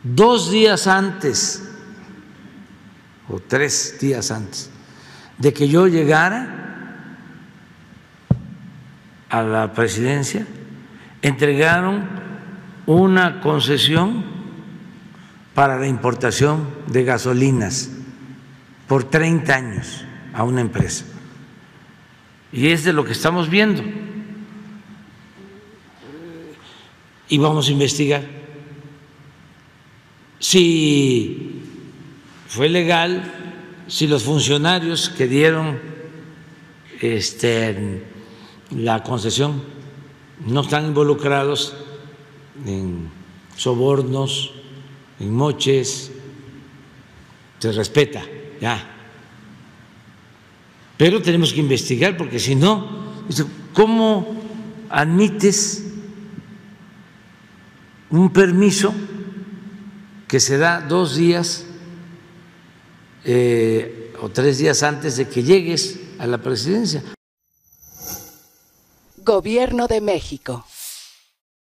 2 días antes o 3 días antes de que yo llegara a la presidencia, entregaron una concesión para la importación de gasolinas por 30 años a una empresa. Y es de lo que estamos viendo. Y vamos a investigar si fue legal, si los funcionarios que dieron la concesión no están involucrados en sobornos, en moches, se respeta, ya. Pero tenemos que investigar porque si no, ¿cómo admites un permiso que se da 2 días o 3 días antes de que llegues a la presidencia? Gobierno de México.